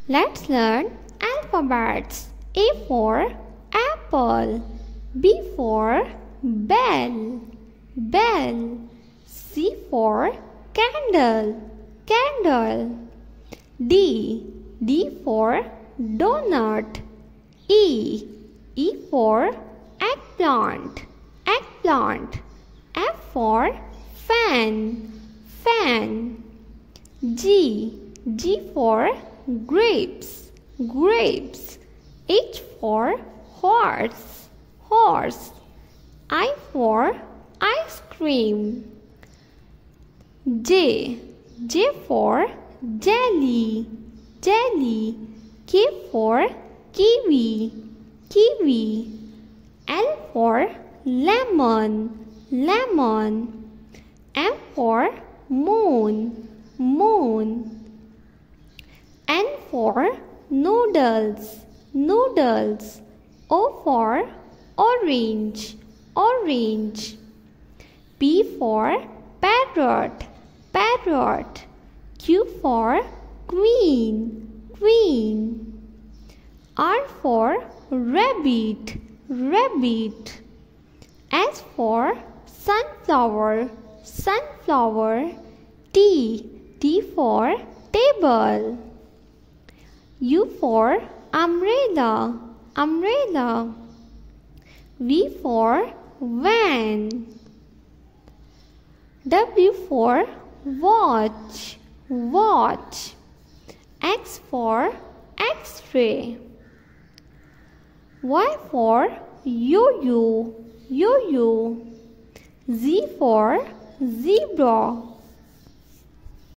Let's learn alphabets. A for apple. B for bell, bell. C for candle, candle. D for donut. E for eggplant, eggplant. F for fan, fan. G for grapes, grapes. H for horse, horse. I for ice cream. J for jelly, jelly. K for kiwi, kiwi. L for lemon, lemon. M for moon, moon. N for noodles, noodles. O for orange, orange. P for parrot, parrot. Q for queen, queen. R for rabbit, rabbit. S for sunflower, sunflower. T for table. U for umbrella, umbrella. V for van. W for watch, watch. X for X-ray. Y for yo-yo, yo-yo. Z for zebra,